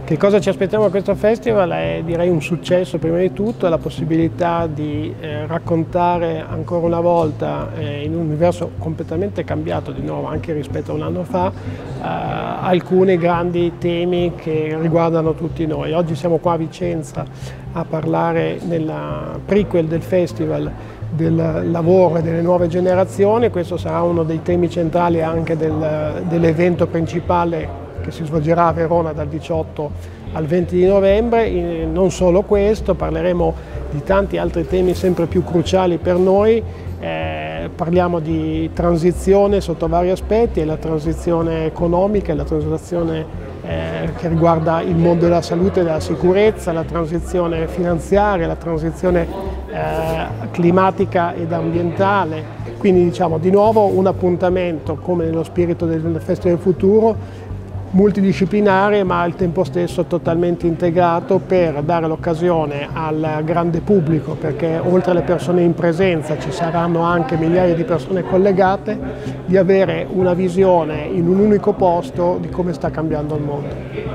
Che cosa ci aspettiamo da questo festival? È direi un successo prima di tutto, la possibilità di raccontare ancora una volta in un universo completamente cambiato di nuovo anche rispetto a un anno fa alcuni grandi temi che riguardano tutti noi. Oggi siamo qua a Vicenza a parlare nella prequel del festival del lavoro e delle nuove generazioni. Questo sarà uno dei temi centrali anche dell'evento principale che si svolgerà a Verona dal 18 al 20 di novembre. Non solo questo, parleremo di tanti altri temi sempre più cruciali per noi. Parliamo di transizione sotto vari aspetti, la transizione economica, la transizione che riguarda il mondo della salute e della sicurezza, la transizione finanziaria, la transizione climatica ed ambientale. Quindi diciamo di nuovo un appuntamento come nello spirito del Festival del Futuro, multidisciplinare ma al tempo stesso totalmente integrato per dare l'occasione al grande pubblico, perché oltre alle persone in presenza ci saranno anche migliaia di persone collegate, di avere una visione in un unico posto di come sta cambiando il mondo.